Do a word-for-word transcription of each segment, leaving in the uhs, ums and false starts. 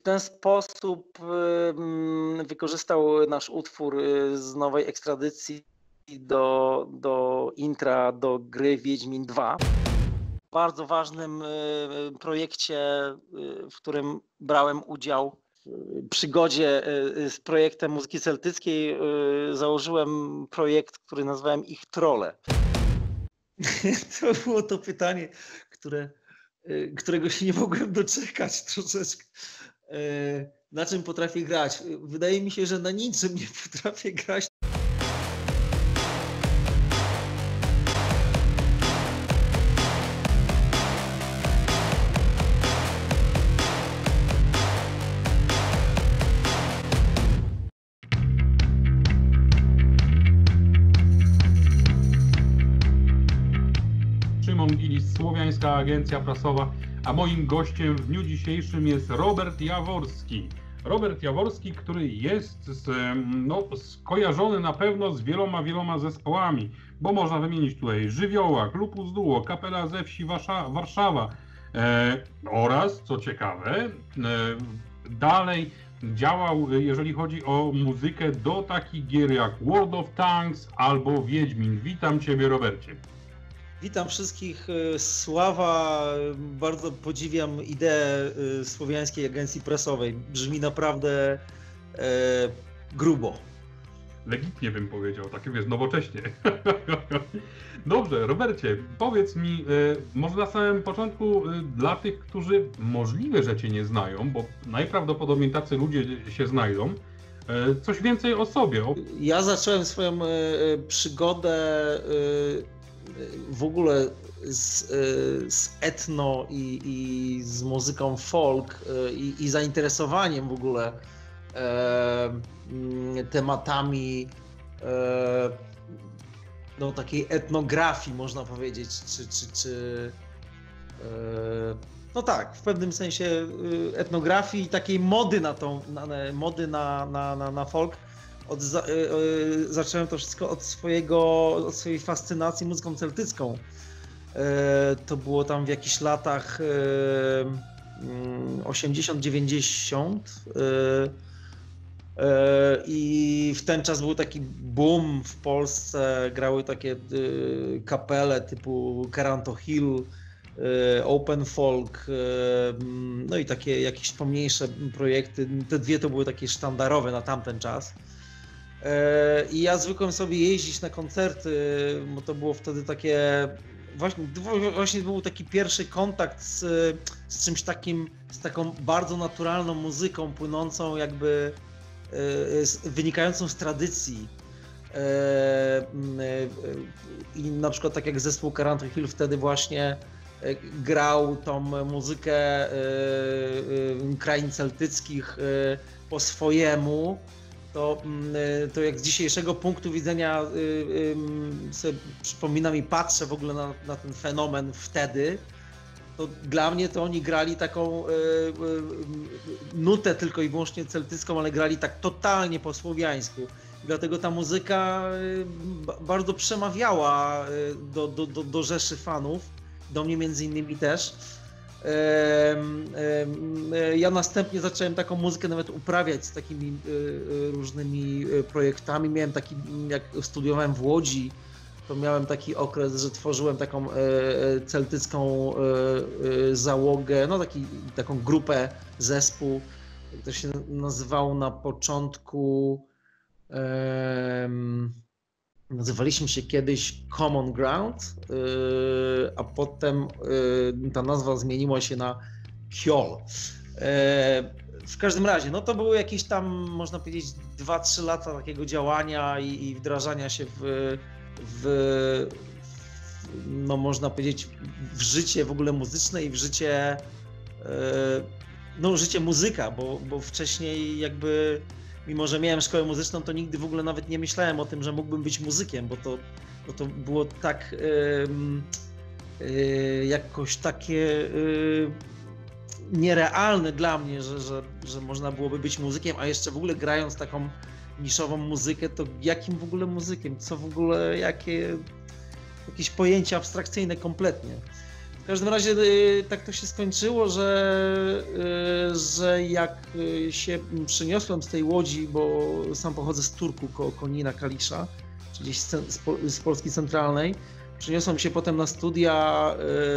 W ten sposób ym, wykorzystał nasz utwór y, z nowej ekstradycji do, do intra do gry Wiedźmin dwa. W bardzo ważnym y, projekcie, y, w którym brałem udział w przygodzie y, z projektem muzyki celtyckiej, y, założyłem projekt, który nazwałem Ich Trolle. To było to pytanie, które, y, którego się nie mogłem doczekać troszeczkę. Y, na czym potrafię grać? Wydaje mi się, że na niczym nie potrafię grać. Szymon Gilis, Słowiańska Agencja Prasowa, a moim gościem w dniu dzisiejszym jest Robert Jaworski. Robert Jaworski, który jest z, no, skojarzony na pewno z wieloma, wieloma zespołami, bo można wymienić tutaj Żywiołak, Lupus Duo, Kapela ze Wsi Wasza, Warszawa e, oraz, co ciekawe, e, dalej działał, jeżeli chodzi o muzykę, do takich gier jak World of Tanks albo Wiedźmin. Witam Ciebie, Robercie. Witam wszystkich. Sława, bardzo podziwiam ideę Słowiańskiej Agencji Prasowej. Brzmi naprawdę e, grubo. Legitnie bym powiedział, tak jest nowocześnie. Dobrze, Robercie, powiedz mi, może na samym początku dla tych, którzy możliwe, że Cię nie znają, bo najprawdopodobniej tacy ludzie się znajdą, coś więcej o sobie. Ja zacząłem swoją przygodę w ogóle z, z etno i, i z muzyką folk i, i zainteresowaniem w ogóle e, tematami e, no, takiej etnografii, można powiedzieć, czy, czy, czy e, no tak, w pewnym sensie etnografii i takiej mody na tą, na, mody na, na, na, na folk. Od, za, y, y, zacząłem to wszystko od, swojego, od swojej fascynacji muzyką celtycką. Y, to było tam w jakichś latach y, y, osiemdziesiąt dziewięćdziesiąt y, y, i w ten czas był taki boom w Polsce, grały takie y, kapele typu Caranto Hill, y, Open Folk, y, no i takie jakieś pomniejsze projekty. Te dwie to były takie sztandarowe na tamten czas. I ja zwykłem sobie jeździć na koncerty, bo to było wtedy takie, właśnie, właśnie był taki pierwszy kontakt z, z czymś takim, z taką bardzo naturalną muzyką płynącą jakby, z, wynikającą z tradycji. I na przykład tak jak zespół Caranto Hill wtedy właśnie grał tą muzykę krain celtyckich po swojemu. To, to jak z dzisiejszego punktu widzenia sobie przypominam i patrzę w ogóle na, na ten fenomen wtedy, to dla mnie to oni grali taką nutę tylko i wyłącznie celtycką, ale grali tak totalnie po słowiańsku. Dlatego ta muzyka bardzo przemawiała do, do, do, do rzeszy fanów, do mnie między innymi też. Ja następnie zacząłem taką muzykę nawet uprawiać z takimi różnymi projektami. Miałem taki, jak studiowałem w Łodzi, to miałem taki okres, że tworzyłem taką celtycką załogę, no taki, taką grupę, zespół. To się nazywało na początku, nazywaliśmy się kiedyś Common Ground, a potem ta nazwa zmieniła się na Kjol. W każdym razie, no to były jakieś tam, można powiedzieć, dwa trzy lata takiego działania i, i wdrażania się w, w, no można powiedzieć, w życie w ogóle muzyczne i w życie, no życie muzyka, bo, bo wcześniej jakby, mimo że miałem szkołę muzyczną, to nigdy w ogóle nawet nie myślałem o tym, że mógłbym być muzykiem, bo to, bo to było tak yy, yy, jakoś takie yy, nierealne dla mnie, że, że, że można byłoby być muzykiem, a jeszcze w ogóle grając taką niszową muzykę, to jakim w ogóle muzykiem, co w ogóle, jakie jakieś pojęcia abstrakcyjne kompletnie. W każdym razie tak to się skończyło, że, że jak się przeniosłem z tej Łodzi, bo sam pochodzę z Turku, koło Konina, Kalisza, czyli gdzieś z Polski Centralnej, przeniosłem się potem na studia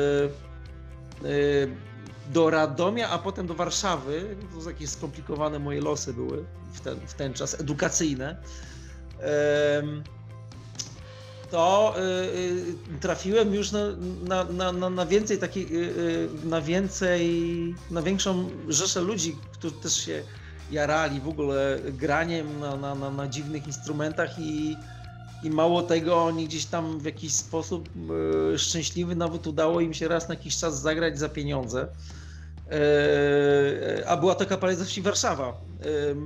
do Radomia, a potem do Warszawy. To jakieś skomplikowane moje losy były w ten, w ten czas, edukacyjne. To y, trafiłem już na, na, na, na więcej takiej, y, na więcej, na większą rzeszę ludzi, którzy też się jarali w ogóle graniem na, na, na, na dziwnych instrumentach i, i mało tego, oni gdzieś tam w jakiś sposób y, szczęśliwy nawet udało im się raz na jakiś czas zagrać za pieniądze. Y, a była to Kapela ze Wsi Warszawa. Y,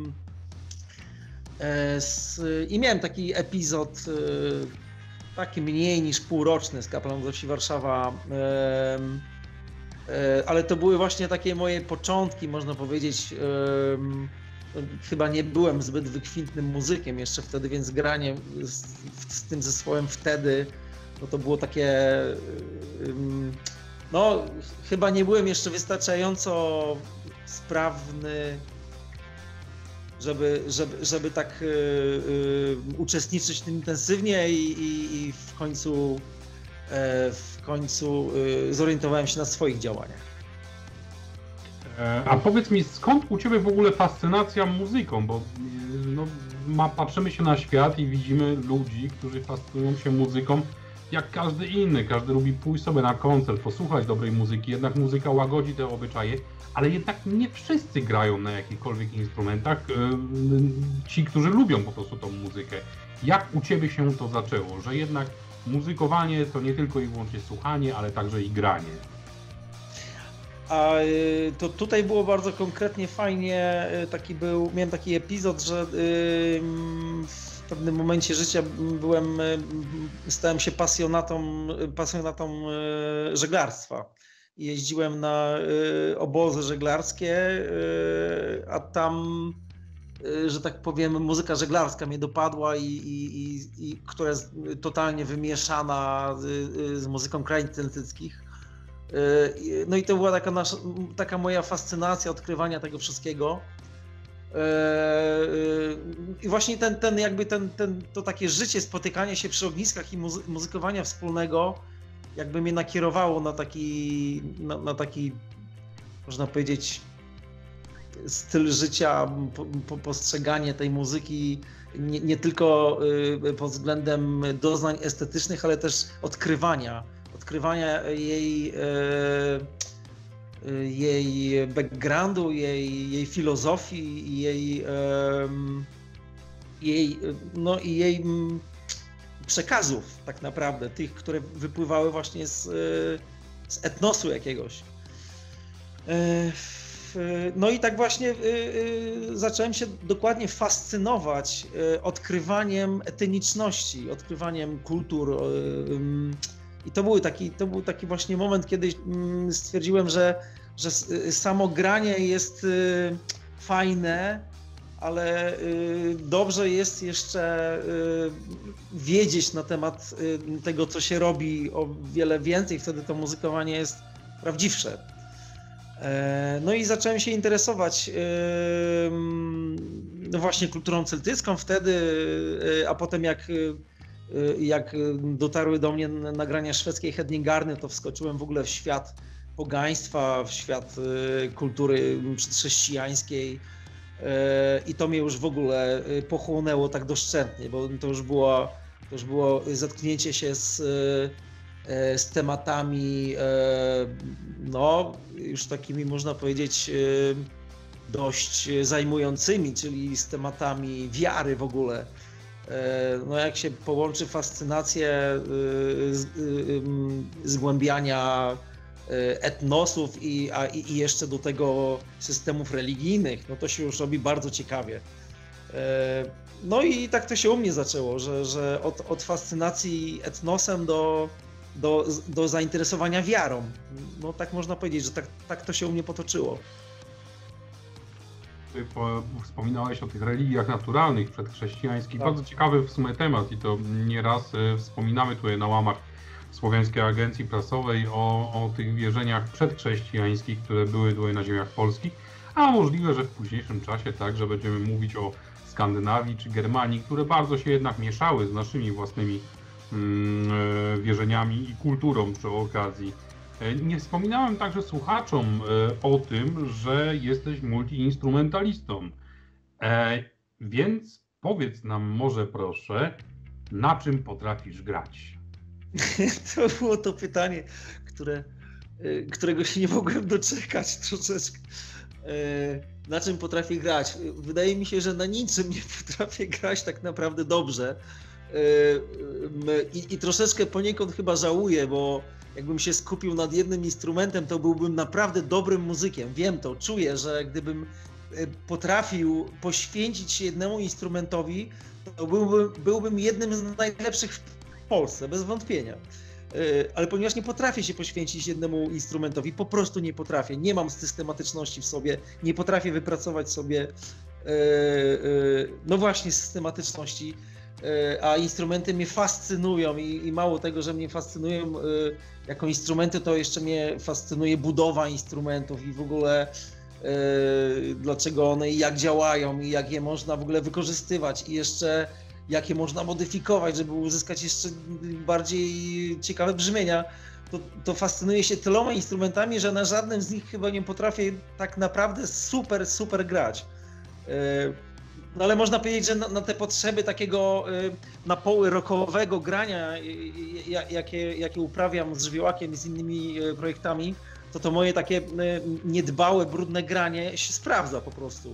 y, I miałem taki epizod, y, taki mniej niż półroczny z Kapelą ze Wsi Warszawa, ale to były właśnie takie moje początki, można powiedzieć. Chyba nie byłem zbyt wykwintnym muzykiem jeszcze wtedy, więc granie z, z tym zespołem wtedy, no to było takie, no chyba nie byłem jeszcze wystarczająco sprawny, Żeby, żeby, żeby tak y, y, uczestniczyć w tym intensywnie i, i, i w końcu, y, w końcu y, zorientowałem się na swoich działaniach. A powiedz mi, skąd u Ciebie w ogóle fascynacja muzyką? Bo no, ma, patrzymy się na świat i widzimy ludzi, którzy fascynują się muzyką jak każdy inny. Każdy lubi pójść sobie na koncert, posłuchać dobrej muzyki, jednak muzyka łagodzi te obyczaje. Ale jednak nie wszyscy grają na jakichkolwiek instrumentach, ci, którzy lubią po prostu tą muzykę. Jak u Ciebie się to zaczęło, że jednak muzykowanie to nie tylko i wyłącznie słuchanie, ale także i granie? A to tutaj było bardzo konkretnie, fajnie, taki był, miałem taki epizod, że w pewnym momencie życia byłem, stałem się pasjonatą, pasjonatą żeglarstwa. Jeździłem na y, obozy żeglarskie, y, a tam, y, że tak powiem, muzyka żeglarska mnie dopadła i, i, i, i która jest totalnie wymieszana z, y, z muzyką krain celtyckich. Y, no i to była taka, nasza, taka moja fascynacja odkrywania tego wszystkiego. Y, y, I właśnie ten, ten jakby ten, ten, to takie życie, spotykanie się przy ogniskach i muzy- muzykowania wspólnego jakby mnie nakierowało na taki, na, na taki, można powiedzieć, styl życia, po, po, postrzeganie tej muzyki nie, nie tylko y, pod względem doznań estetycznych, ale też odkrywania, odkrywania jej, y, y, jej backgroundu, jej, jej filozofii, jej, y, jej, no i jej przekazów tak naprawdę, tych, które wypływały właśnie z, z etnosu jakiegoś. No i tak właśnie zacząłem się dokładnie fascynować odkrywaniem etniczności, odkrywaniem kultur. I to był taki, to był taki właśnie moment, kiedy stwierdziłem, że, że samo granie jest fajne, ale dobrze jest jeszcze wiedzieć na temat tego, co się robi, o wiele więcej, wtedy to muzykowanie jest prawdziwsze. No i zacząłem się interesować no właśnie kulturą celtycką wtedy, a potem jak, jak dotarły do mnie nagrania szwedzkiej Hedningarny, to wskoczyłem w ogóle w świat pogaństwa, w świat kultury przedchrześcijańskiej. I to mnie już w ogóle pochłonęło tak doszczętnie, bo to już było, to już było zetknięcie się z, z tematami, no już takimi, można powiedzieć, dość zajmującymi, czyli z tematami wiary w ogóle. No jak się połączy fascynację zgłębiania etnosów i, a, i jeszcze do tego systemów religijnych, no to się już robi bardzo ciekawie. No i tak to się u mnie zaczęło, że, że od, od fascynacji etnosem do, do, do zainteresowania wiarą. No tak można powiedzieć, że tak, tak to się u mnie potoczyło. Wspominałeś o tych religiach naturalnych, przedchrześcijańskich. Tak. Bardzo ciekawy w sumie temat i to nieraz wspominamy tutaj na łamach Słowiańskiej Agencji Prasowej o, o tych wierzeniach przedchrześcijańskich, które były tutaj na ziemiach polskich, a możliwe, że w późniejszym czasie także będziemy mówić o Skandynawii czy Germanii, które bardzo się jednak mieszały z naszymi własnymi mm, wierzeniami i kulturą przy okazji. Nie wspominałem także słuchaczom o tym, że jesteś multiinstrumentalistą, e, więc powiedz nam może proszę, na czym potrafisz grać? To było to pytanie, które, którego się nie mogłem doczekać troszeczkę. Na czym potrafię grać? Wydaje mi się, że na niczym nie potrafię grać tak naprawdę dobrze. I, i troszeczkę poniekąd chyba żałuję, bo jakbym się skupił nad jednym instrumentem, to byłbym naprawdę dobrym muzykiem. Wiem to, czuję, że gdybym potrafił poświęcić się jednemu instrumentowi, to byłbym, byłbym jednym z najlepszych w Polsce, bez wątpienia. Ale ponieważ nie potrafię się poświęcić jednemu instrumentowi, po prostu nie potrafię, nie mam systematyczności w sobie, nie potrafię wypracować sobie, no właśnie, systematyczności, a instrumenty mnie fascynują i, i mało tego, że mnie fascynują jako instrumenty, to jeszcze mnie fascynuje budowa instrumentów i w ogóle dlaczego one i jak działają i jak je można w ogóle wykorzystywać i jeszcze jak je można modyfikować, żeby uzyskać jeszcze bardziej ciekawe brzmienia, to, to fascynuję się tyloma instrumentami, że na żadnym z nich chyba nie potrafię tak naprawdę super, super grać. No ale można powiedzieć, że na, na te potrzeby takiego na poły rockowego grania, jakie, jakie uprawiam z Żywiołakiem i z innymi projektami, to to moje takie niedbałe, brudne granie się sprawdza po prostu.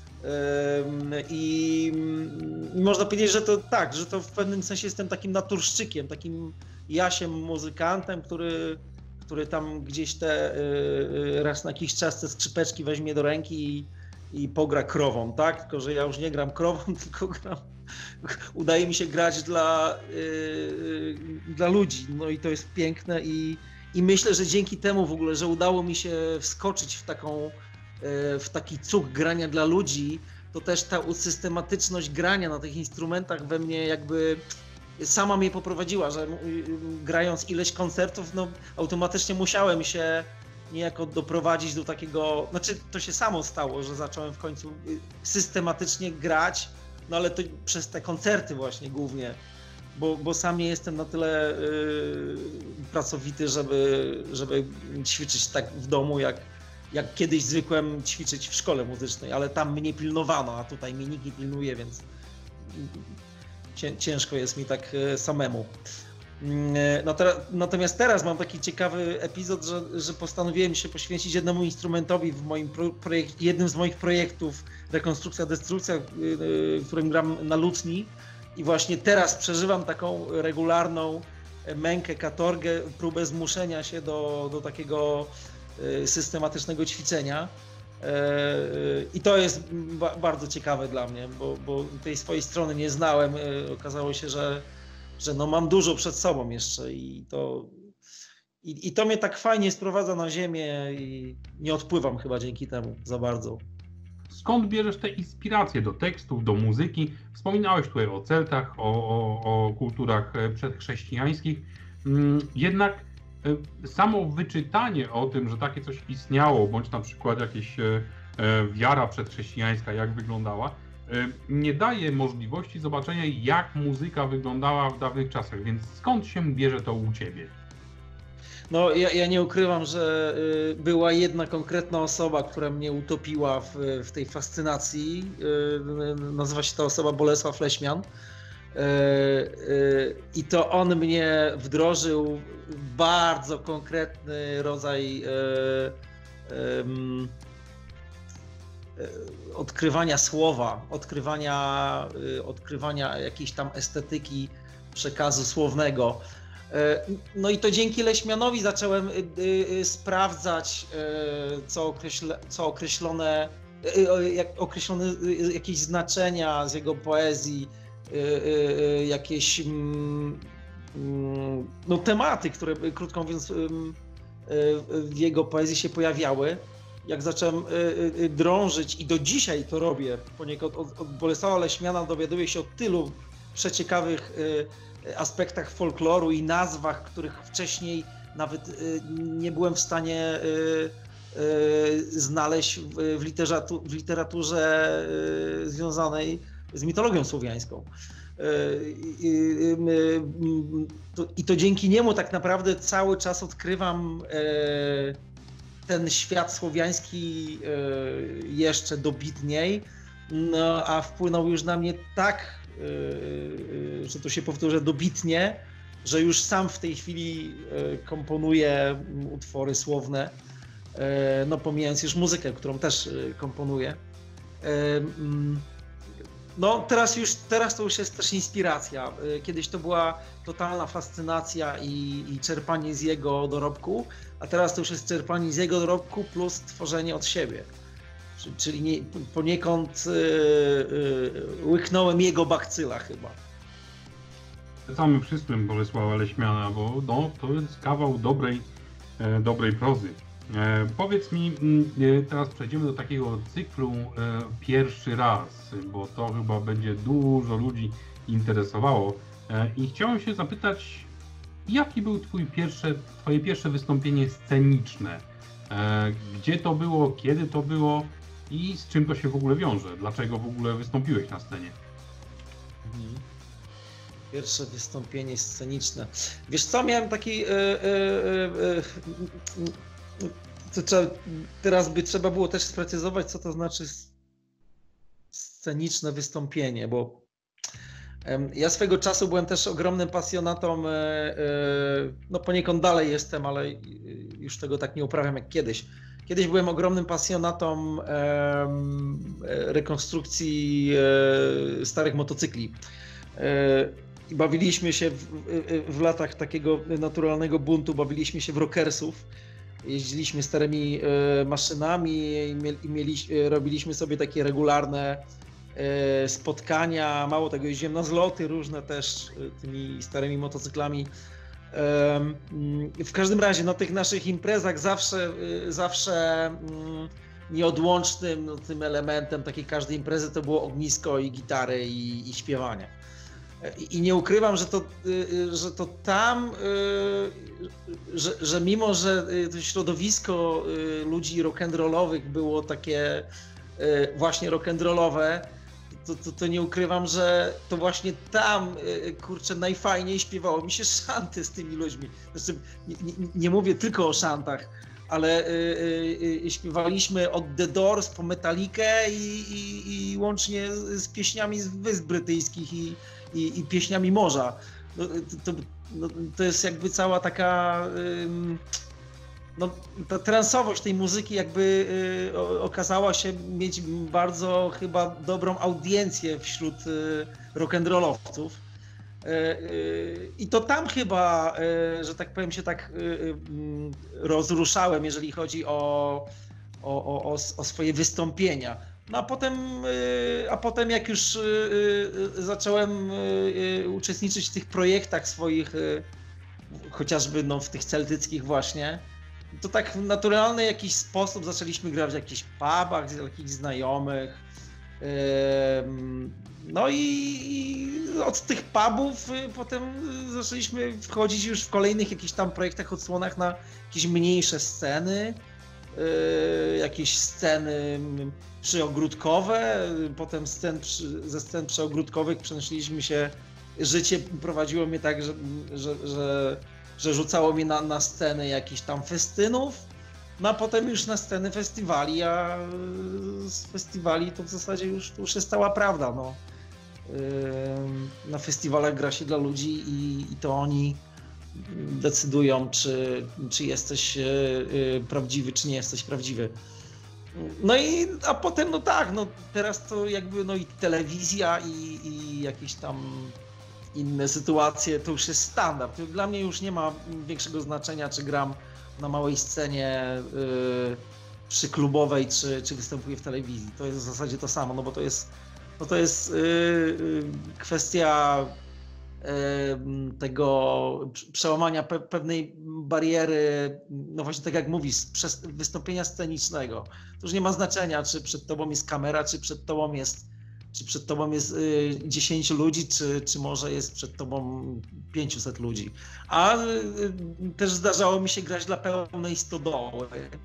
I można powiedzieć, że to tak, że to w pewnym sensie jestem takim naturszczykiem, takim Jasiem muzykantem, który, który tam gdzieś te raz na jakiś czas te skrzypeczki weźmie do ręki i, i pogra krową, tak? Tylko że ja już nie gram krową, tylko gram, udaje mi się grać dla, dla ludzi, no i to jest piękne i, i myślę, że dzięki temu w ogóle, że udało mi się wskoczyć w taką w taki cuk grania dla ludzi, to też ta systematyczność grania na tych instrumentach we mnie jakby sama mnie poprowadziła, że grając ileś koncertów, no automatycznie musiałem się niejako doprowadzić do takiego, znaczy to się samo stało, że zacząłem w końcu systematycznie grać, no ale to przez te koncerty właśnie głównie, bo, bo sam nie jestem na tyle yy, pracowity, żeby, żeby ćwiczyć tak w domu, jak jak kiedyś zwykłem ćwiczyć w szkole muzycznej, ale tam mnie pilnowano, a tutaj mnie nikt nie pilnuje, więc ciężko jest mi tak samemu. Natomiast teraz mam taki ciekawy epizod, że, że postanowiłem się poświęcić jednemu instrumentowi w moim projekcie, jednym z moich projektów Rekonstrukcja, Destrukcja, w którym gram na lutni i właśnie teraz przeżywam taką regularną mękę, katorgę, próbę zmuszenia się do, do takiego systematycznego ćwiczenia i to jest bardzo ciekawe dla mnie, bo, bo tej swojej strony nie znałem, okazało się, że, że no mam dużo przed sobą jeszcze i to, i, i to mnie tak fajnie sprowadza na ziemię i nie odpływam chyba dzięki temu za bardzo. Skąd bierzesz te inspiracje do tekstów, do muzyki? Wspominałeś tutaj o Celtach, o, o, o kulturach przedchrześcijańskich, jednak samo wyczytanie o tym, że takie coś istniało, bądź na przykład jakieś wiara przedchrześcijańska, jak wyglądała, nie daje możliwości zobaczenia, jak muzyka wyglądała w dawnych czasach, więc skąd się bierze to u Ciebie? No ja, ja nie ukrywam, że była jedna konkretna osoba, która mnie utopiła w, w tej fascynacji. Nazywa się ta osoba Bolesław Leśmian. I to on mnie wdrożył w bardzo konkretny rodzaj odkrywania słowa, odkrywania, odkrywania jakiejś tam estetyki przekazu słownego. No i to dzięki Leśmianowi zacząłem sprawdzać, co, określe, co określone, jak określone jakieś znaczenia z jego poezji, jakieś no, tematy, które krótko mówiąc w jego poezji się pojawiały. Jak zacząłem drążyć i do dzisiaj to robię, poniekąd od, od Bolesława Leśmiana dowiaduję się o tylu przeciekawych aspektach folkloru i nazwach, których wcześniej nawet nie byłem w stanie znaleźć w, literatu, w literaturze związanej z mitologią słowiańską. I to dzięki niemu tak naprawdę cały czas odkrywam ten świat słowiański jeszcze dobitniej, no, a wpłynął już na mnie tak, że to się powtórzę, dobitnie, że już sam w tej chwili komponuję utwory słowne, no pomijając już muzykę, którą też komponuję. No teraz już, teraz to już jest też inspiracja. Kiedyś to była totalna fascynacja i, i czerpanie z jego dorobku, a teraz to już jest czerpanie z jego dorobku plus tworzenie od siebie. Czyli nie, poniekąd yy, yy, łyknąłem jego bakcyla chyba. Polecamy wszystkim Bolesława Leśmiana, bo no, to jest kawał dobrej, e, dobrej prozy. E, powiedz mi, e, teraz przejdziemy do takiego cyklu e, pierwszy raz, bo to chyba będzie dużo ludzi interesowało. E, I chciałem się zapytać, jaki był twój pierwsze, twoje pierwsze wystąpienie sceniczne? E, gdzie to było, kiedy to było i z czym to się w ogóle wiąże? Dlaczego w ogóle wystąpiłeś na scenie? Mhm. Pierwsze wystąpienie sceniczne. Wiesz co, miałem taki... Yy, yy, yy, To trzeba, teraz by trzeba było też sprecyzować, co to znaczy sceniczne wystąpienie, bo ja swego czasu byłem też ogromnym pasjonatą, no poniekąd dalej jestem, ale już tego tak nie uprawiam jak kiedyś. Kiedyś byłem ogromnym pasjonatą rekonstrukcji starych motocykli. I bawiliśmy się w, w latach takiego naturalnego buntu, bawiliśmy się w rockersów. Jeździliśmy starymi e, maszynami i, mieli, i mieli, e, robiliśmy sobie takie regularne e, spotkania. Mało tego, jeździłem na zloty różne też e, tymi starymi motocyklami. E, m, w każdym razie na tych naszych imprezach zawsze, e, zawsze m, nieodłącznym no, tym elementem takiej każdej imprezy to było ognisko i gitary i, i śpiewanie. I nie ukrywam, że to, że to tam, że, że mimo, że to środowisko ludzi rock'n'rollowych było takie właśnie rock'n'rollowe, to, to, to nie ukrywam, że to właśnie tam, kurczę, najfajniej śpiewało mi się szanty z tymi ludźmi. Znaczy, nie, nie, nie mówię tylko o szantach, ale śpiewaliśmy od The Doors po Metallicę i, i, i łącznie z pieśniami z Wysp Brytyjskich i I, i pieśniami morza. No, to, no, to jest jakby cała taka no, ta transowość tej muzyki jakby y, okazała się mieć bardzo chyba dobrą audiencję wśród y, rock'n'rollowców. Y, y, I to tam chyba, y, że tak powiem, się tak y, y, rozruszałem, jeżeli chodzi o, o, o, o swoje wystąpienia. No a potem, a potem jak już zacząłem uczestniczyć w tych projektach swoich, chociażby no, w tych celtyckich właśnie, to tak w naturalny jakiś sposób zaczęliśmy grać w jakichś pubach, z jakichś znajomych. No i od tych pubów potem zaczęliśmy wchodzić już w kolejnych jakichś tam projektach, odsłonach na jakieś mniejsze sceny. Jakieś sceny przyogródkowe, potem scen, ze scen przyogródkowych przenieśliśmy się, życie prowadziło mnie tak, że, że, że, że rzucało mnie na, na sceny jakichś tam festynów, no a potem już na sceny festiwali, a z festiwali to w zasadzie już, to już jest cała prawda. No. Na festiwalach gra się dla ludzi i, i to oni decydują, czy, czy jesteś prawdziwy, czy nie jesteś prawdziwy. No i a potem, no tak, no teraz to jakby no i telewizja i, i jakieś tam inne sytuacje, to już jest standard. Dla mnie już nie ma większego znaczenia, czy gram na małej scenie yy, przyklubowej, czy, czy występuję w telewizji. To jest w zasadzie to samo, no bo to jest, no to jest yy, kwestia tego przełamania pe pewnej bariery, no właśnie tak jak mówisz, przez wystąpienia scenicznego. To już nie ma znaczenia, czy przed tobą jest kamera, czy przed tobą jest czy przed tobą jest dziesięciu ludzi, czy, czy może jest przed tobą pięćset ludzi. A też zdarzało mi się grać dla pełnej stodoły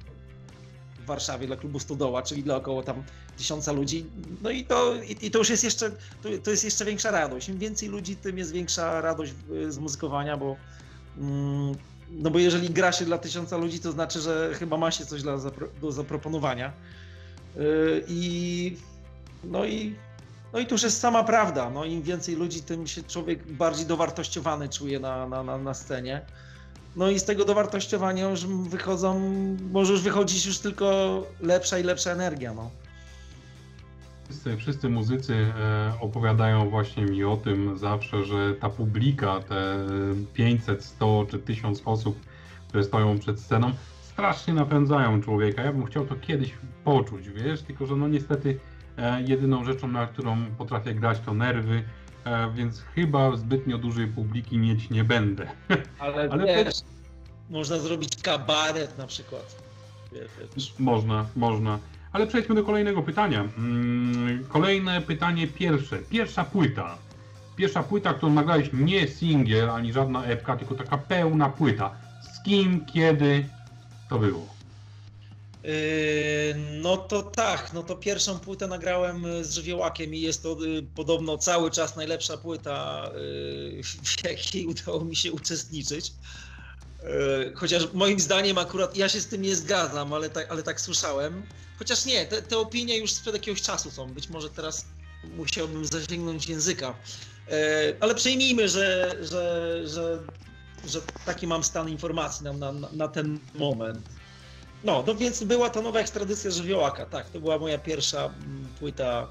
w Warszawie, dla klubu Stodoła, czyli dla około tam tysiąca ludzi. No i to, i, i to już jest jeszcze, to, to jest jeszcze większa radość. Im więcej ludzi, tym jest większa radość z muzykowania, bo mm, no bo jeżeli gra się dla tysiąca ludzi, to znaczy, że chyba ma się coś dla, do zaproponowania. Yy, I no i no i to już jest sama prawda. No, im więcej ludzi, tym się człowiek bardziej dowartościowany czuje na, na, na, na scenie. No i z tego dowartościowania już wychodzą, może już wychodzić już tylko lepsza i lepsza energia. No. Wszyscy, wszyscy muzycy e, opowiadają właśnie mi o tym zawsze, że ta publika, te pięćset, sto czy tysiąc osób, które stoją przed sceną, strasznie napędzają człowieka. Ja bym chciał to kiedyś poczuć, wiesz, tylko że no niestety e, jedyną rzeczą, na którą potrafię grać, to nerwy, e, więc chyba zbytnio dużej publiki mieć nie będę. Ale, Ale wiesz, to... można zrobić kabaret na przykład. Wiesz. Można, można. Ale przejdźmy do kolejnego pytania. Kolejne pytanie pierwsze. Pierwsza płyta. Pierwsza płyta, którą nagrałeś, nie singiel, ani żadna epka, tylko taka pełna płyta. Z kim, kiedy to było? Yy, no to tak, no to pierwszą płytę nagrałem z Żywiołakiem i jest to yy, podobno cały czas najlepsza płyta, yy, w jakiej udało mi się uczestniczyć. Chociaż moim zdaniem akurat ja się z tym nie zgadzam, ale tak, ale tak słyszałem. Chociaż nie, te, te opinie już sprzed jakiegoś czasu są. Być może teraz musiałbym zasięgnąć języka. Ale przyjmijmy, że, że, że, że taki mam stan informacji na, na, na ten moment. No, no więc była to nowa ekstradycja Żywiołaka. Tak, to była moja pierwsza płyta,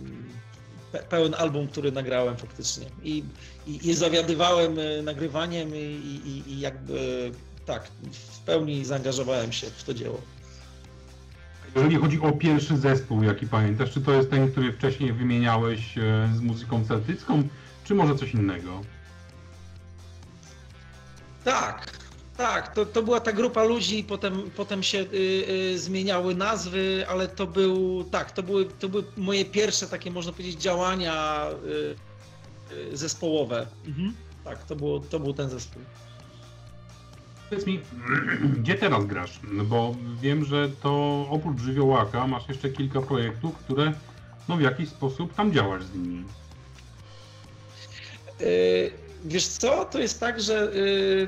pełen album, który nagrałem faktycznie. I, i, i zawiadywałem nagrywaniem i, i, i jakby tak, w pełni zaangażowałem się w to dzieło. Jeżeli chodzi o pierwszy zespół, jaki pamiętasz, czy to jest ten, który wcześniej wymieniałeś z muzyką celtycką, czy może coś innego? Tak, tak, to, to była ta grupa ludzi, potem, potem się y, y, zmieniały nazwy, ale to był, tak, to były, to były moje pierwsze takie, można powiedzieć, działania y, y, zespołowe. Mhm. Tak, to, było, to był ten zespół. Powiedz mi, gdzie teraz grasz? Bo wiem, że to oprócz Żywiołaka masz jeszcze kilka projektów, które no w jakiś sposób tam działasz z nimi. Y, wiesz co, to jest tak, że y,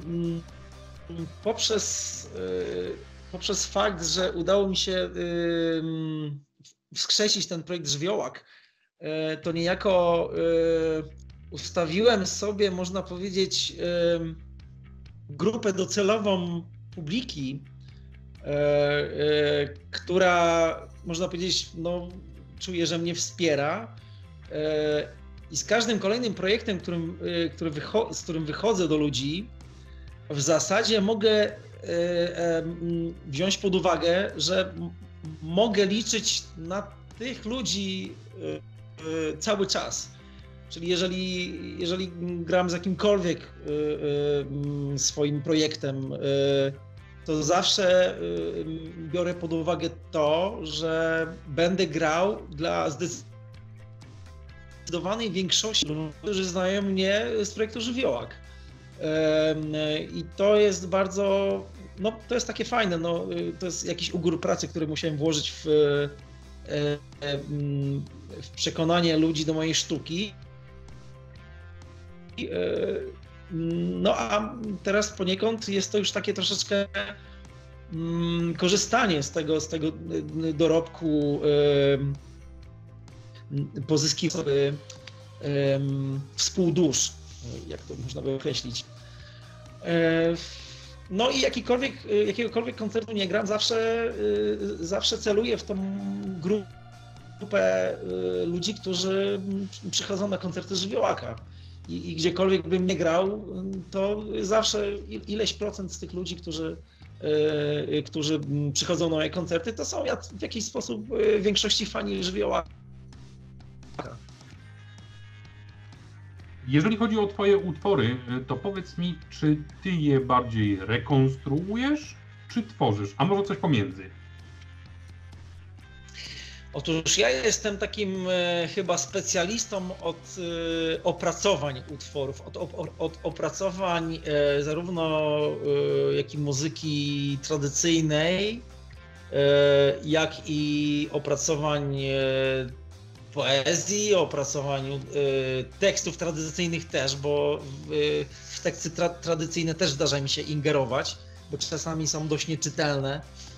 poprzez, y, poprzez fakt, że udało mi się y, wskrzesić ten projekt Żywiołak, y, to niejako y, ustawiłem sobie, można powiedzieć, y, grupę docelową publiki, y, y, która, można powiedzieć, no, czuje, że mnie wspiera. Y, I z każdym kolejnym projektem, którym, y, który wycho- z którym wychodzę do ludzi, w zasadzie mogę y, y, wziąć pod uwagę, że m- mogę liczyć na tych ludzi y, y, cały czas. Czyli jeżeli, jeżeli gram z jakimkolwiek y, y, swoim projektem, y, to zawsze y, biorę pod uwagę to, że będę grał dla zdecydowanej większości ludzi, którzy znają mnie z projektu Żywiołak. I to jest bardzo, no to jest takie fajne, no, to jest jakiś ugór pracy, który musiałem włożyć w, w przekonanie ludzi do mojej sztuki. No a teraz poniekąd jest to już takie troszeczkę korzystanie z tego, z tego dorobku, pozyskiwania współdusz, jak to można by określić. No i jakikolwiek, jakiegokolwiek koncertu nie gram, zawsze, zawsze celuję w tą grupę ludzi, którzy przychodzą na koncerty Żywiołaka. I, I gdziekolwiek bym nie grał, to zawsze ileś procent z tych ludzi, którzy, którzy przychodzą na moje koncerty, to są w jakiś sposób w większości fani Żywiołaka. Jeżeli chodzi o twoje utwory, to powiedz mi, czy ty je bardziej rekonstruujesz, czy tworzysz, a może coś pomiędzy? Otóż ja jestem takim e, chyba specjalistą od e, opracowań utworów, od, od, od opracowań e, zarówno e, jak i muzyki tradycyjnej, e, jak i opracowań e, poezji, opracowań e, tekstów tradycyjnych też, bo w, w teksty tra tradycyjne też zdarza mi się ingerować, bo czasami są dość nieczytelne.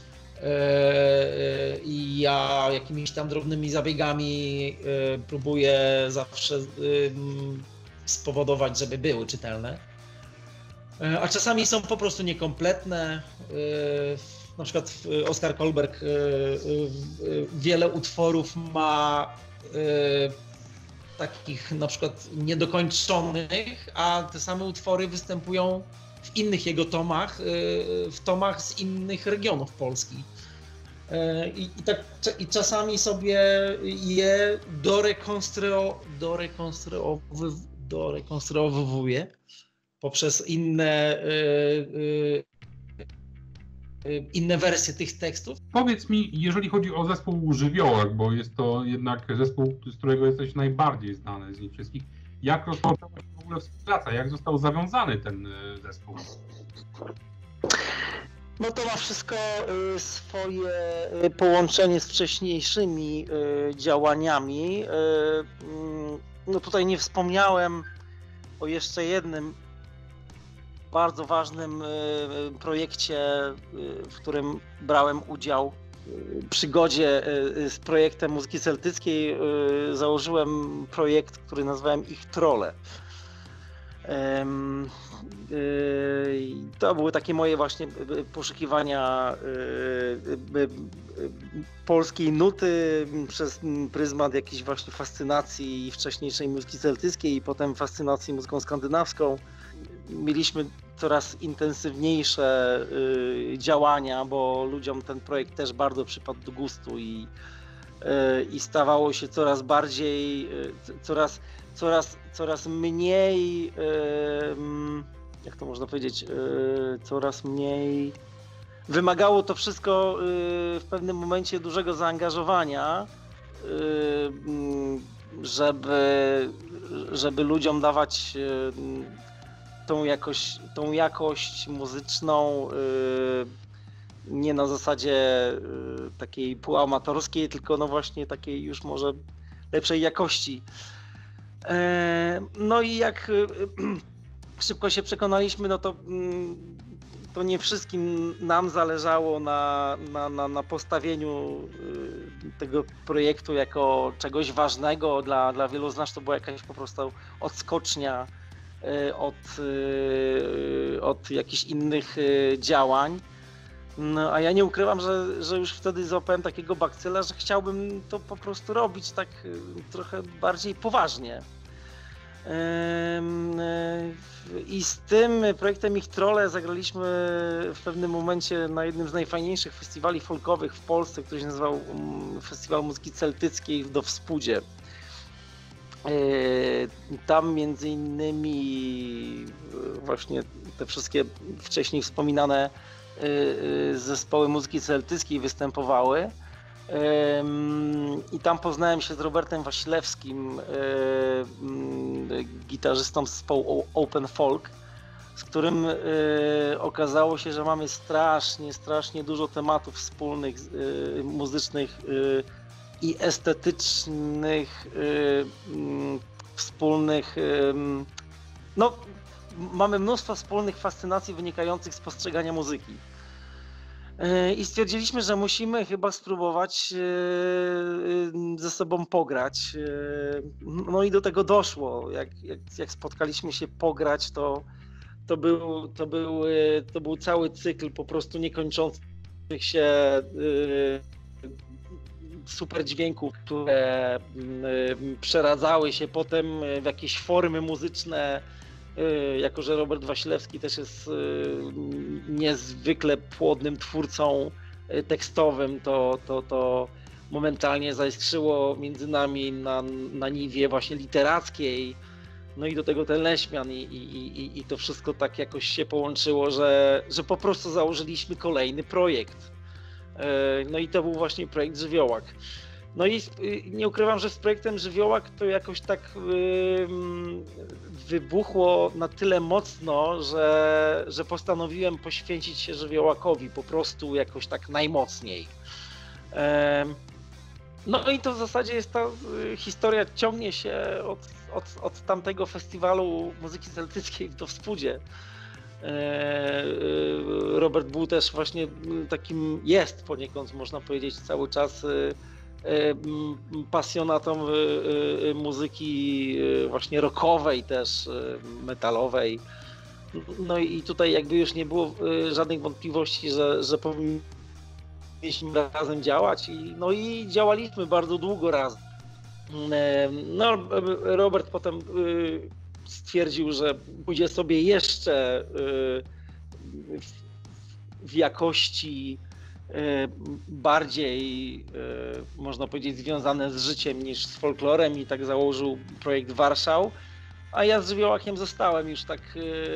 I ja jakimiś tam drobnymi zabiegami próbuję zawsze spowodować, żeby były czytelne. A czasami są po prostu niekompletne. Na przykład Oskar Kolberg wiele utworów ma takich na przykład niedokończonych, a te same utwory występują w innych jego tomach, w tomach z innych regionów Polski. I, i, tak, i czasami sobie je dorekonstruo, dorekonstruowy, dorekonstruowuję poprzez inne, inne wersje tych tekstów. Powiedz mi, jeżeli chodzi o zespół Żywiołak, bo jest to jednak zespół, z którego jesteś najbardziej znany z nich wszystkich, jak rozpoczęła się w ogóle współpraca, jak został zawiązany ten zespół? No to ma wszystko swoje połączenie z wcześniejszymi działaniami. No tutaj nie wspomniałem o jeszcze jednym bardzo ważnym projekcie, w którym brałem udział. W przygodzie z projektem muzyki celtyckiej założyłem projekt, który nazwałem Ich Trolle. To były takie moje właśnie poszukiwania polskiej nuty przez pryzmat jakiejś właśnie fascynacji wcześniejszej muzyki celtyckiej i potem fascynacji muzyką skandynawską. Mieliśmy coraz intensywniejsze działania, bo ludziom ten projekt też bardzo przypadł do gustu i, i stawało się coraz bardziej, coraz, coraz, coraz mniej, jak to można powiedzieć, coraz mniej, wymagało to wszystko w pewnym momencie dużego zaangażowania, żeby, żeby ludziom dawać tą jakość, tą jakość muzyczną nie na zasadzie takiej półamatorskiej, tylko no właśnie takiej już może lepszej jakości. No i jak szybko się przekonaliśmy, no to, to nie wszystkim nam zależało na, na, na, na postawieniu tego projektu jako czegoś ważnego. Dla, dla wielu z nas to była jakaś po prostu odskocznia od, od jakichś innych działań. No, a ja nie ukrywam, że, że już wtedy złapałem takiego bakcyla, że chciałbym to po prostu robić tak trochę bardziej poważnie. I z tym projektem Ich Trolle zagraliśmy w pewnym momencie na jednym z najfajniejszych festiwali folkowych w Polsce, który się nazywał Festiwal Muzyki Celtyckiej w Dowspudzie. Tam między innymi właśnie te wszystkie wcześniej wspominane zespoły muzyki celtyckiej występowały. I tam poznałem się z Robertem Wasilewskim, gitarzystą zespołu Open Folk, z którym okazało się, że mamy strasznie, strasznie dużo tematów wspólnych, muzycznych i estetycznych, wspólnych, no mamy mnóstwo wspólnych fascynacji wynikających z postrzegania muzyki. I stwierdziliśmy, że musimy chyba spróbować ze sobą pograć. No i do tego doszło. Jak, jak, jak spotkaliśmy się pograć, to, to, był, to, był, to był cały cykl po prostu niekończących się super dźwięków, które przeradzały się potem w jakieś formy muzyczne. Jako że Robert Wasilewski też jest niezwykle płodnym twórcą tekstowym, to, to, to momentalnie zaiskrzyło między nami na, na niwie właśnie literackiej. No i do tego ten Leśmian i, i, i, i to wszystko tak jakoś się połączyło, że, że po prostu założyliśmy kolejny projekt. No i to był właśnie projekt Żywiołak. No i nie ukrywam, że z projektem Żywiołak to jakoś tak wybuchło na tyle mocno, że, że postanowiłem poświęcić się Żywiołakowi po prostu jakoś tak najmocniej. No i to w zasadzie jest ta historia, ciągnie się od, od, od tamtego festiwalu muzyki celtyckiej w Dowspudzie. Robert był też właśnie takim, jest poniekąd można powiedzieć cały czas pasjonatą muzyki właśnie rockowej też, metalowej. No i tutaj jakby już nie było żadnych wątpliwości, że, że powinniśmy razem działać i, no i działaliśmy bardzo długo razem. No, Robert potem stwierdził, że pójdzie sobie jeszcze w, w jakości bardziej, można powiedzieć, związane z życiem niż z folklorem i tak założył projekt Warszał, a ja z Żywiołakiem zostałem już tak,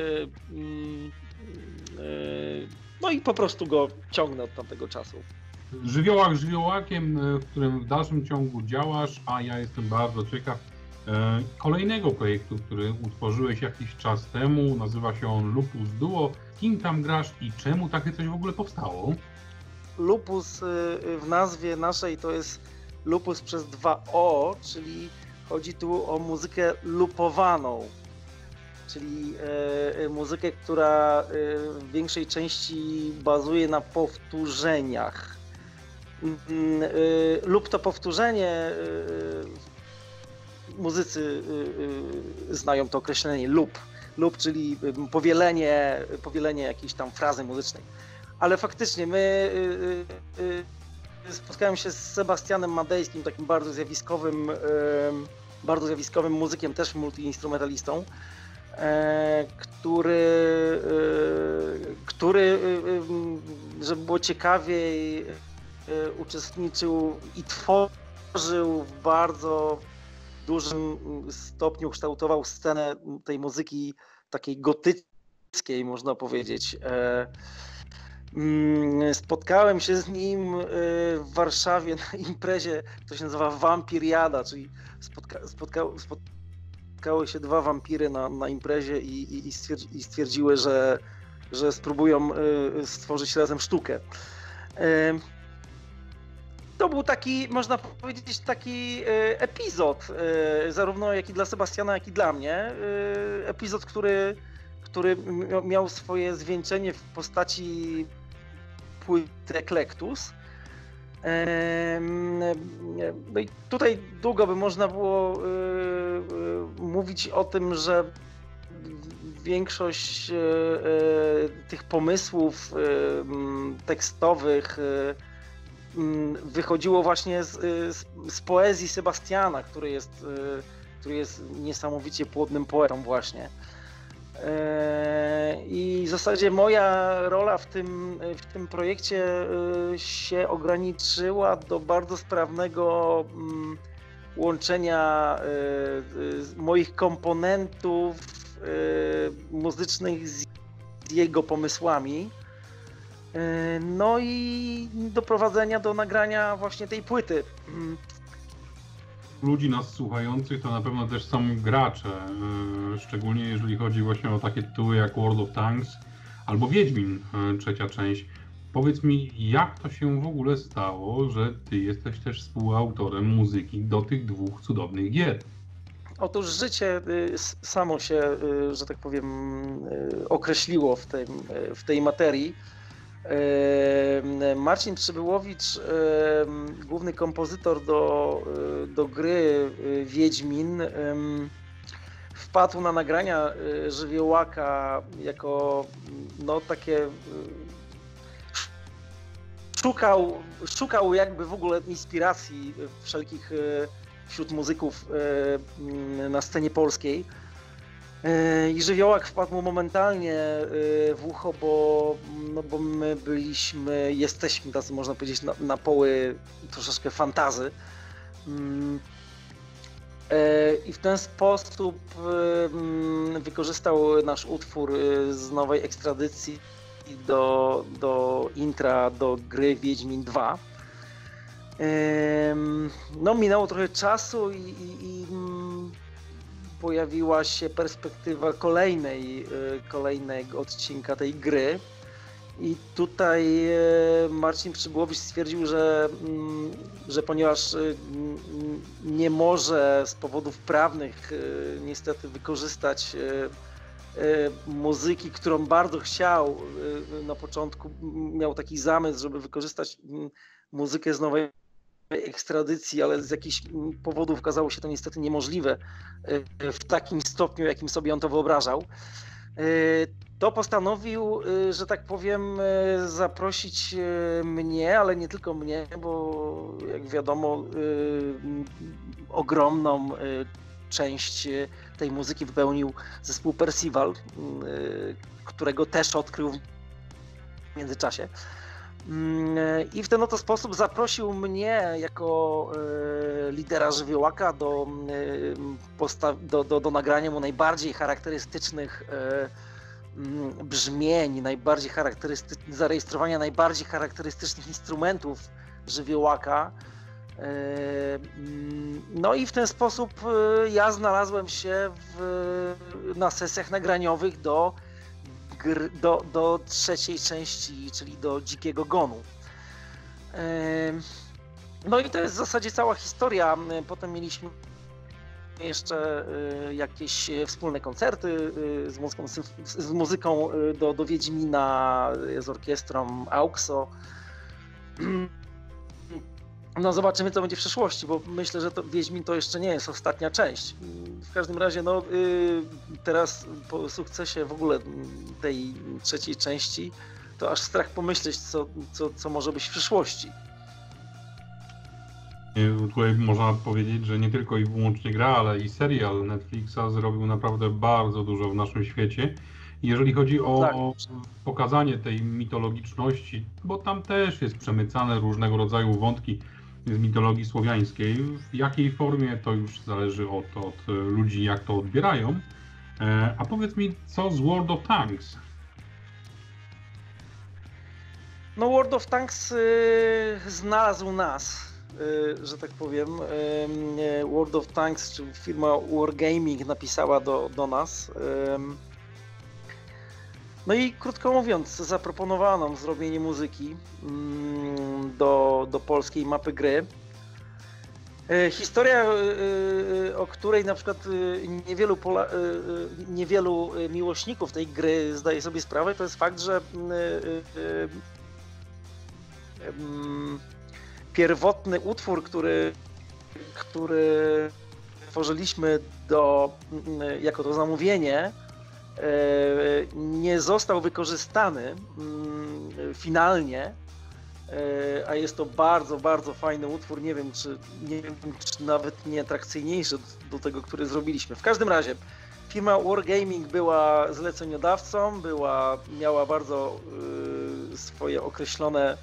no i po prostu go ciągnę od tamtego czasu. Żywiołak żywiołakiem, w którym w dalszym ciągu działasz, a ja jestem bardzo ciekaw kolejnego projektu, który utworzyłeś jakiś czas temu. Nazywa się on Lupus Duo. Kim tam grasz i czemu takie coś w ogóle powstało? Lupus w nazwie naszej to jest lupus przez dwa o, czyli chodzi tu o muzykę lupowaną, czyli muzykę, która w większej części bazuje na powtórzeniach. Lub to powtórzenie, muzycy znają to określenie lub, lub, czyli powielenie, powielenie jakiejś tam frazy muzycznej. Ale faktycznie my spotkałem się z Sebastianem Madejskim, takim bardzo zjawiskowym, bardzo zjawiskowym muzykiem, też multiinstrumentalistą, który, który, żeby było ciekawiej, uczestniczył i tworzył w bardzo dużym stopniu, kształtował scenę tej muzyki takiej gotyckiej, można powiedzieć. Spotkałem się z nim w Warszawie na imprezie, która się nazywa Wampiriada, czyli spotka, spotka, spotkały się dwa wampiry na, na imprezie i, i, i stwierdziły, że, że spróbują stworzyć razem sztukę. To był taki, można powiedzieć, taki epizod, zarówno jak i dla Sebastiana, jak i dla mnie. Epizod, który, który miał swoje zwieńczenie w postaci płyty Eclectus. No i tutaj długo by można było mówić o tym, że większość tych pomysłów tekstowych wychodziło właśnie z, z, z poezji Sebastiana, który jest, który jest niesamowicie płodnym poetą właśnie. I w zasadzie moja rola w tym, w tym projekcie się ograniczyła do bardzo sprawnego łączenia moich komponentów muzycznych z jego pomysłami. No i doprowadzenia do nagrania właśnie tej płyty. Ludzi nas słuchających to na pewno też są gracze, szczególnie jeżeli chodzi właśnie o takie tytuły jak World of Tanks albo Wiedźmin, trzecia część. Powiedz mi, jak to się w ogóle stało, że ty jesteś też współautorem muzyki do tych dwóch cudownych gier? Otóż życie samo się, że tak powiem, określiło w tej, w tej materii. Marcin Przybyłowicz, główny kompozytor do, do gry Wiedźmin, wpadł na nagrania Żywiołaka jako no takie szukał, szukał jakby w ogóle inspiracji wszelkich wśród muzyków na scenie polskiej. I Żywiołak wpadł mu momentalnie w ucho, bo, no bo my byliśmy, jesteśmy tacy, można powiedzieć, na, na poły troszeczkę fantazy. I w ten sposób wykorzystał nasz utwór z nowej ekstradycji do, do intra do gry Wiedźmin dwa. No minęło trochę czasu i, i, i pojawiła się perspektywa kolejnej, kolejnego odcinka tej gry. I tutaj Marcin Przybłowicz stwierdził, że, że ponieważ nie może z powodów prawnych niestety wykorzystać muzyki, którą bardzo chciał na początku, miał taki zamysł, żeby wykorzystać muzykę z nowej ekstradycji, ale z jakichś powodów okazało się to niestety niemożliwe w takim stopniu, jakim sobie on to wyobrażał. To postanowił, że tak powiem, zaprosić mnie, ale nie tylko mnie, bo jak wiadomo, ogromną część tej muzyki wypełnił zespół Percival, którego też odkrył w międzyczasie. I w ten oto sposób zaprosił mnie jako lidera żywiołaka do, do, do, do nagrania mu najbardziej charakterystycznych brzmień, najbardziej charakterysty- zarejestrowania najbardziej charakterystycznych instrumentów żywiołaka. No i w ten sposób ja znalazłem się w, na sesjach nagraniowych do, do, do trzeciej części, czyli do Dzikiego Gonu. No i to jest w zasadzie cała historia. Potem mieliśmy jeszcze jakieś wspólne koncerty z muzyką, z muzyką do, do Wiedźmina, z orkiestrą Auxo. No zobaczymy, co będzie w przyszłości, bo myślę, że to Wiedźmin to jeszcze nie jest ostatnia część. W każdym razie, no teraz po sukcesie w ogóle tej trzeciej części, to aż strach pomyśleć, co, co, co może być w przyszłości. Tutaj można powiedzieć, że nie tylko i wyłącznie gra, ale i serial Netflixa zrobił naprawdę bardzo dużo w naszym świecie. Jeżeli chodzi o tak. pokazanie tej mitologiczności, bo tam też jest przemycane różnego rodzaju wątki z mitologii słowiańskiej. W jakiej formie to już zależy od, od ludzi, jak to odbierają. A powiedz mi, co z World of Tanks? No World of Tanks yy, znalazł nas. Że tak powiem, World of Tanks, czy firma Wargaming napisała do, do nas. No i krótko mówiąc, zaproponowała nam zrobienie muzyki do, do polskiej mapy gry. Historia, o której na przykład niewielu, Pola, niewielu miłośników tej gry zdaje sobie sprawę, to jest fakt, że pierwotny utwór, który, który tworzyliśmy do, jako to zamówienie, nie został wykorzystany finalnie, a jest to bardzo, bardzo fajny utwór. Nie wiem, czy, nie wiem, czy nawet nie atrakcyjniejszy do tego, który zrobiliśmy. W każdym razie firma Wargaming była zleceniodawcą, była, miała bardzo swoje określone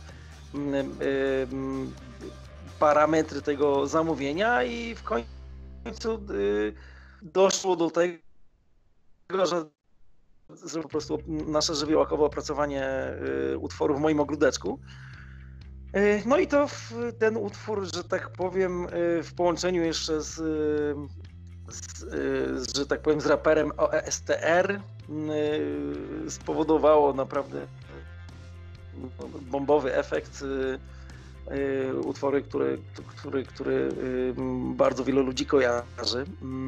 parametry tego zamówienia i w końcu doszło do tego, że po prostu nasze żywiołakowe opracowanie utworu w moim ogródeczku. No i to ten utwór, że tak powiem, w połączeniu jeszcze z, z że tak powiem, z raperem O S T R spowodowało naprawdę bombowy efekt. Utwory, który, który, który bardzo wielu ludzi kojarzy.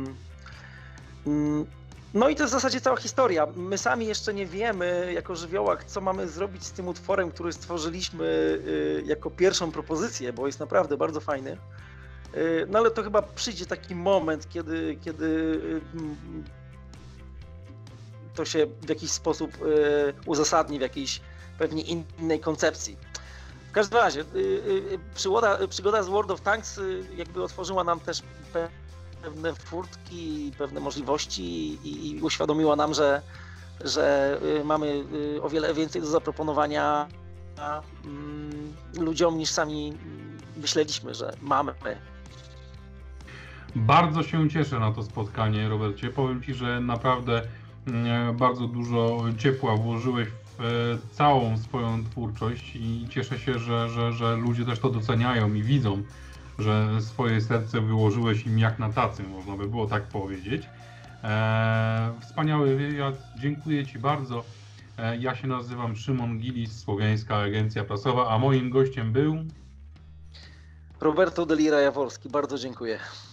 No i to jest w zasadzie cała historia. My sami jeszcze nie wiemy jako żywiołak, co mamy zrobić z tym utworem, który stworzyliśmy jako pierwszą propozycję, bo jest naprawdę bardzo fajny. No ale to chyba przyjdzie taki moment, kiedy, kiedy to się w jakiś sposób uzasadni, w jakiejś pewnie innej koncepcji. W każdym razie przygoda, przygoda z World of Tanks jakby otworzyła nam też pewne furtki, pewne możliwości i, i uświadomiła nam, że, że mamy o wiele więcej do zaproponowania ludziom niż sami myśleliśmy, że mamy. Bardzo się cieszę na to spotkanie, Robercie. Powiem Ci, że naprawdę bardzo dużo ciepła włożyłeś w całą swoją twórczość i cieszę się, że, że, że ludzie też to doceniają i widzą, że swoje serce wyłożyłeś im jak na tacy, można by było tak powiedzieć. E, wspaniały wywiad, dziękuję Ci bardzo. E, ja się nazywam Szymon Gilis, Słowiańska Agencja Prasowa, a moim gościem był... Roberto Delira Jaworski, bardzo dziękuję.